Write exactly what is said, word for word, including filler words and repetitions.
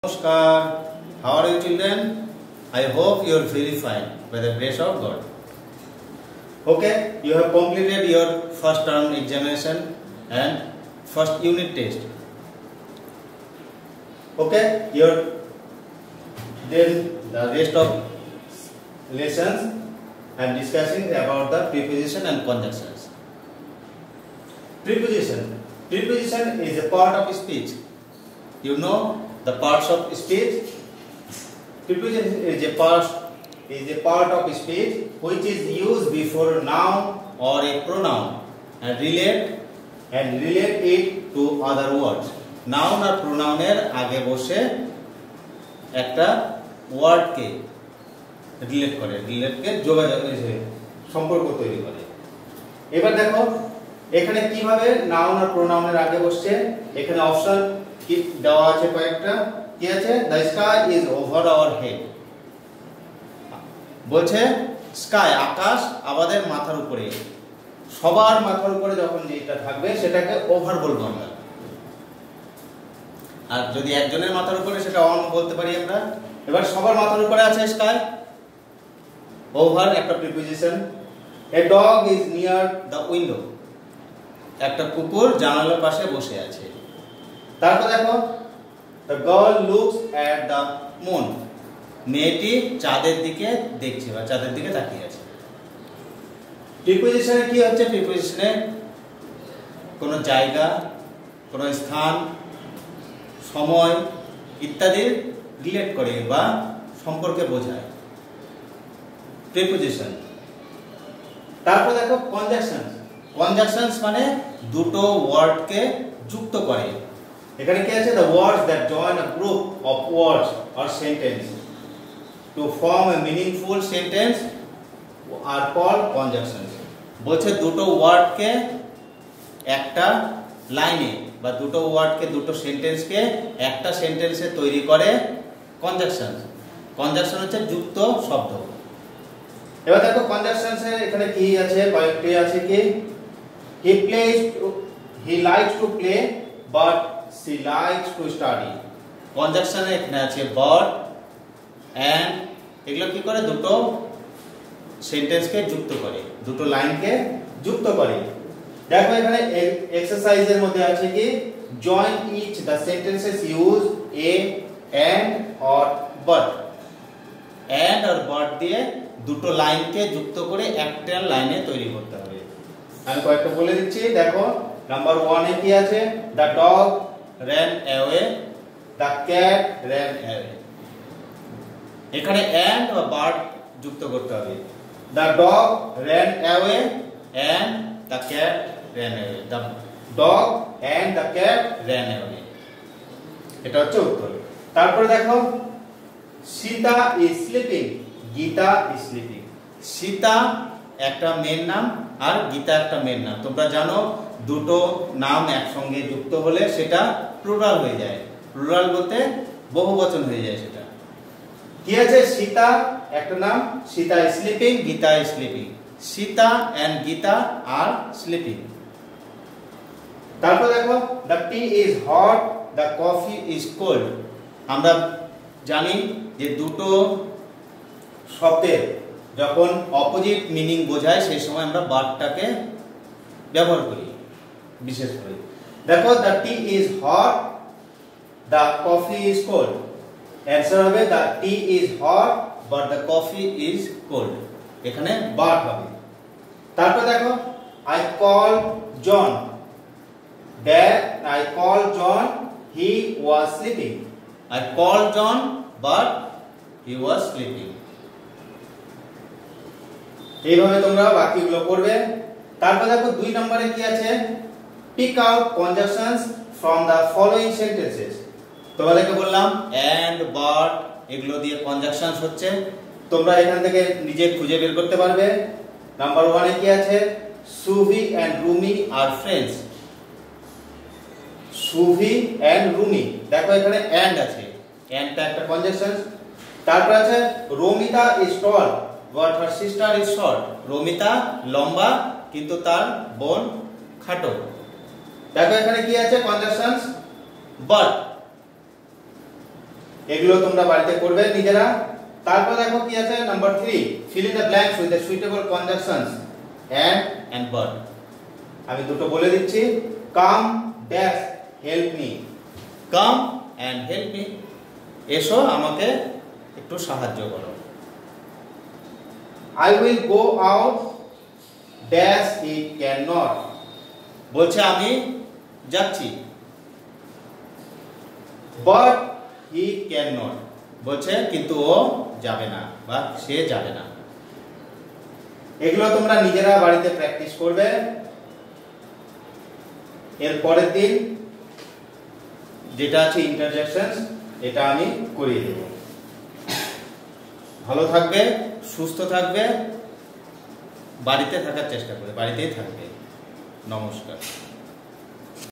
Namaskar. How are you children? I hope you are very fine by the grace of God. Okay, you have completed your first term examination and first unit test. Okay, your then the rest of lessons I am discussing about the preposition and conjunctions. Preposition. Preposition is a part of speech. You know the parts of speech. Preposition is a part is a part of speech which is used before noun or a pronoun and relate and relate it to other words. Noun or pronoun এর আগে বসে একটা word কে relate করে relate কে যোগাযোগ সম্পর্ক তৈরি করে। এবার দেখো এখানে কিভাবে নাউন আর প্রোনাউনের আগে বসছে। এখানে অপশন কি দেওয়া আছে কয়েকটা। কি আছে? The sky is over our head. বলছে স্কাই আকাশ আমাদের মাথার উপরে। সবার মাথার উপরে যখন যেটা থাকবে সেটাকে ওভার বলবো আমরা। আর যদি একজনের মাথার উপরে সেটা অন বলতে পারি আমরা। এবার সবার মাথার উপরে আছে স্কাই। ওভার একটা preposition. A dog is near the window. একটা কুকুর জানালার পাশে বসে আছে। তারপর দেখো the girl looks at the moon. মেয়েটি চাঁদের দিকে দেখছে বা চাঁদের দিকে তাকিয়ে আছে। প্রিপোজিশনে কি হচ্ছে? প্রিপোজিশনে কোন জায়গা, কোন স্থান, সময় ইত্যাদি রিলেট করে বা সম্পর্কে বোঝায় প্রিপোজিশন। তারপর দেখো কনজাংশন। কনজাংশনস মানে দুটো ওয়ার্ডকে যুক্ত করে। এখানে কি আছে? the words that join a group of words or sentence to form a meaningful sentence are called conjunctions. বলছে দুটো ওয়ার্ডকে একটা লাইনে বা দুটো ওয়ার্ডকে দুটো সেন্টেন্সকে একটা সেন্টেন্সে তৈরি করে কনজাংশন। কনজাংশন হচ্ছে যুক্ত শব্দ। এবার দেখো কনজাংশনস এর এখানে কি আছে? কয়েকটি আছে কি he plays to, he likes to play but she likes to study. কনজাংশনে এখানে আছে but and এগুলো কি করে? দুটো সেন্টেন্সকে যুক্ত করে, দুটো লাইনকে যুক্ত করে। দেখো এখানে এক্সারসাইজের মধ্যে আছে কি join each the sentences use a and or but. and or but দিয়ে দুটো লাইনকে যুক্ত করে একটা লাইনে তৈরি করতে হবে। আমি কয়েকটা বলে দিচ্ছি। দেখো নাম্বার ওয়ান এ কি আছে? the dog ran away, the cat ran away. এখানে and বা but যুক্ত করতে হবে। the dog ran away and the cat ran away. the dog and the cat ran away. এটা হচ্ছে উত্তর। তারপরে দেখো Sita is sleeping, Gita is sleeping. Sita একটা মেয়ের নাম আর গীতা একটা মেয়ের নাম। তোমরা জানো দুটো নাম একসঙ্গে যুক্ত হলে সেটা প্লুরাল হয়ে যায়। প্লুরাল বলতে বহুবচন হয়ে যায় সেটা। কি আছে? সীতা একটা নাম, Sita is sleeping, Gita is sleeping. Sita and Gita are sleeping. তারপর দেখো the tea is hot, the coffee is cold. আমরা জানি যে দুটো শব্দের যখন অপোজিট মিনিং বোঝায় সেই সময় আমরা বাটটাকে ব্যবহার করি বিশেষ করে। দেখো the tea is hot, the coffee is cold. Answer হবে the tea is hot but the coffee is cold. এখানে বাট হবে। তারপর দেখো I call John, that I call John he was sleeping. I call John but he was sleeping. এইভাবে তোমরা বাকিগুলো করবে। তারপর দেখো দুই নম্বরে কি আছে? Pick out conjunctions from the following sentences. তোমাদেরকে বললাম and but এগুলো দিয়ে কনজাংশনস হচ্ছে। তোমরা এখান থেকে নিজে খুঁজে বের করতে পারবে। নাম্বার ওয়ান এ কি আছে? Subhi and Rumi are friends. Subhi and Rumi. দেখো এখানে and আছে, and টা একটা কনজাংশনস। তারপর আছে Ramita is tall but her sister is short. রমিতা লম্বা কিন্তু তার বোন খাটো। দেখো এখানে কি আছে? কনজাংশনস but এগুলো তোমরা বাড়িতে করবে নিজেরা। তারপর দেখো কি আছে number three, fill in the blanks with the suitable conjunctions and and but। আমি দুটো বলে দিচ্ছি, come dash help me, come and help me, এসো আমাকে একটু সাহায্য করো। I will go out dash he cannot, বলছে আমি যাচ্ছি, but he cannot, বলছে কিন্তু ও যাবে না বা সে যাবে না। এগুলো তোমরা নিজেরা বাড়িতে প্র্যাকটিস করবে। এর পরের দিন যেটা আছে ইন্টারজেকশনস, এটা আমি করিয়ে দেব। ভালো থাকবে, সুস্থ থাকবে, বাড়িতে থাকার চেষ্টা করবে, বাড়িতেই থাকবে। নমস্কার।